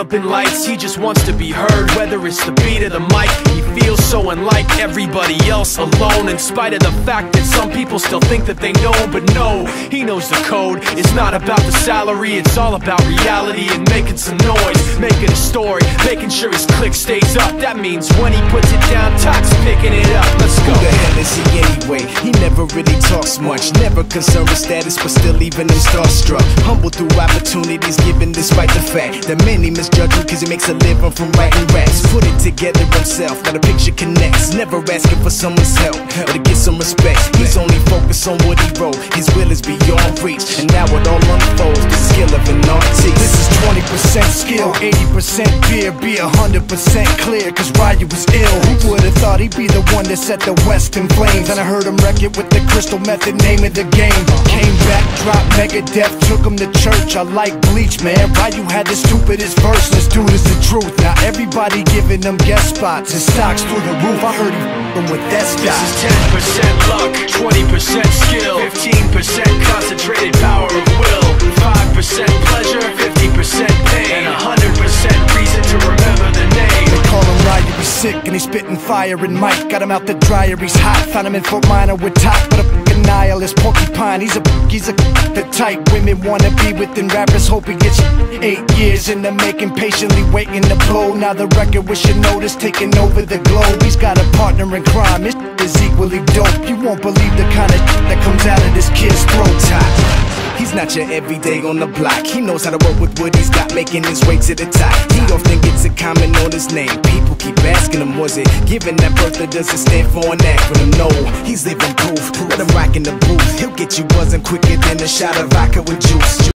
up in lights, he just wants to be heard. Whether it's the beat or the mic, he feels so unlike everybody else, alone. In spite of the fact that some people still think that they know him, but no, he knows the code. It's not about the salary, it's all about reality and making some noise, making a story, making sure his click stays up. That means when he puts it down, Talk's picking it up. Let's go. Who the hell is he anyway? He never really talks much, never concerned with status, but still leaving him starstruck. Humble through opportunities given despite the fact that many misjudge him cause he makes a living from writing raps. Put it together himself, now the picture connects. Never asking for someone's help or to get some respect. He's only focused on what he wrote. His will is beyond reach, and now it all unfolds. The skill of an artist. This is 20% skill, 80% fear. Be 100% clear, cause Ryu was ill. Who would've thought he'd be the one that set the West in flames? And I heard him wreck it with the crystal method, name of the game. Came back, dropped Megadeth, took him to church. I like Bleach, man. Ryu had the stupidest verse. This dude is the truth. Now everybody giving them guest spots. His stocks through the roof. I heard he f***ing with that stock. This is 10% luck, 20% skill, 15% concentrated power of will, 5% pleasure, 50% pain, and 100% reason to remember the name. They call him Ryu, he's sick and he's spitting fire. And Mike got him out the dryer, he's hot. Found him in Fort Minor with Top, but a f***ing nihilist porcupine. He's the type women wanna be with, and rappers hope he gets 8 years in the making, patiently waiting to blow. Now the record with your notice taking over the globe. He's got a partner in crime, his is equally dope. You won't believe the kind of that comes out of this kid's throat. He's not your everyday on the block. He knows how to work with what he's got, making his way to the top. He often gets a comment on his name. People keep asking him, was it given that birth or does it stand for an acronym? No, he's living proof. Let him rock in the booth. He'll get you buzzing quicker than a shot of vodka with juice.